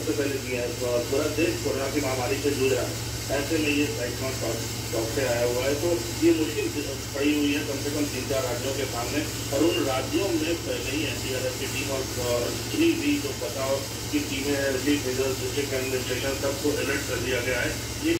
सबसे पहले किए हैं। पूरा देश कोरोना की महामारी से जूझ रहा है, ऐसे में ये साइक्लोन टॉप से आया हुआ है, तो ये मुश्किल पड़ी हुई है कम से कम 3-4 राज्यों के सामने। और उन राज्यों में पहले ही एनडीआरएफ की टीम और जितनी भी जो बताओ कि टीमें, रिलीफ डिस्ट्रिक्ट एडमिनिस्ट्रेशन सबको अलर्ट कर दिया गया है। ये